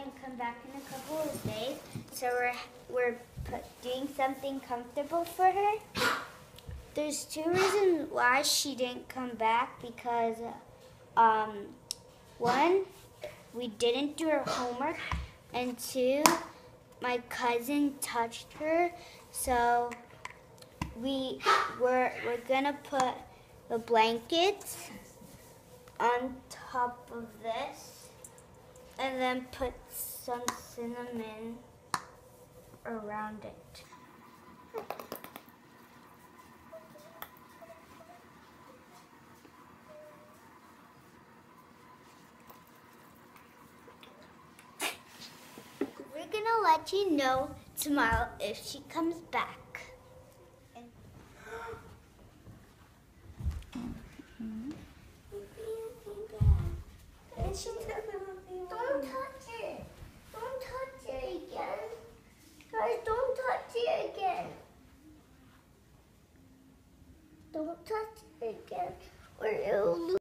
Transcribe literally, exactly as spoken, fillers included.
and come back in a couple of days. So we're we're put, doing something comfortable for her. There's two reasons why she didn't come back because, um, one, we didn't do her homework, and two, my cousin touched her. So we we're we're gonna put the blankets on top of this, and then put some cinnamon around it. We're gonna let you know tomorrow if she comes back. Don't touch it. Don't touch it again. Guys, don't touch it again. Don't touch it again or it'll lose.